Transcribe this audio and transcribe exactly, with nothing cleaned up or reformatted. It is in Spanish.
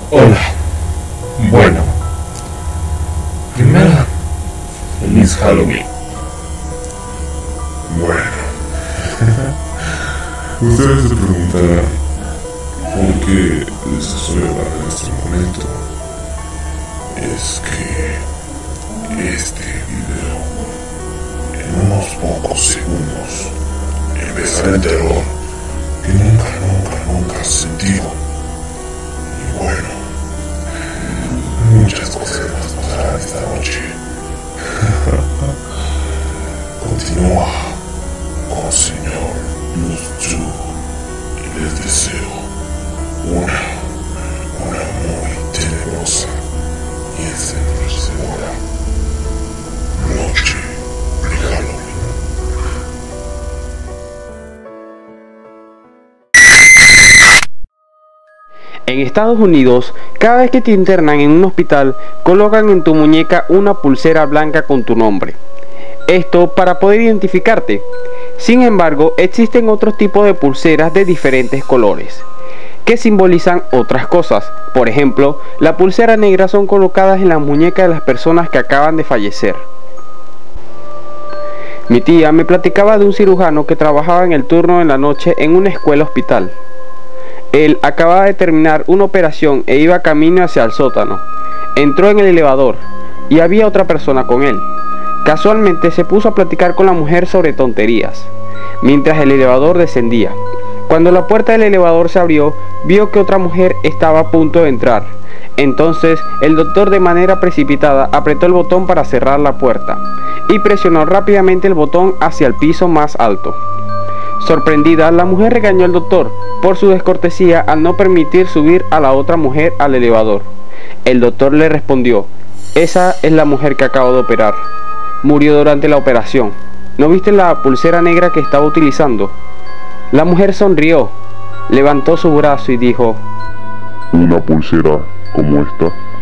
Hola. Bueno. Primero, feliz Halloween. Bueno. Ustedes se preguntarán por qué les estoy hablando en este momento. Es que este video, en unos pocos segundos, empezará el terror que nunca, nunca, nunca has sentido. Y bueno, muchas cosas más pasarán esta noche. Continúa con señor Luz y les deseo una, una muy tenebrosa y estremecedora noche de Halloween. En Estados Unidos, cada vez que te internan en un hospital, colocan en tu muñeca una pulsera blanca con tu nombre. Esto para poder identificarte. Sin embargo, existen otros tipos de pulseras de diferentes colores, que simbolizan otras cosas. Por ejemplo, la pulsera negra son colocadas en la muñeca de las personas que acaban de fallecer. Mi tía me platicaba de un cirujano que trabajaba en el turno en la noche en una escuela hospital. Él acababa de terminar una operación e iba camino hacia el sótano. Entró en el elevador y había otra persona con él. Casualmente se puso a platicar con la mujer sobre tonterías, mientras el elevador descendía. Cuando la puerta del elevador se abrió, vio que otra mujer estaba a punto de entrar. Entonces el doctor, de manera precipitada, apretó el botón para cerrar la puerta y presionó rápidamente el botón hacia el piso más alto. Sorprendida, la mujer regañó al doctor por su descortesía al no permitir subir a la otra mujer al elevador. El doctor le respondió: esa es la mujer que acabo de operar. Murió durante la operación. ¿No viste la pulsera negra que estaba utilizando? La mujer sonrió, levantó su brazo y dijo: ¿Una pulsera como esta?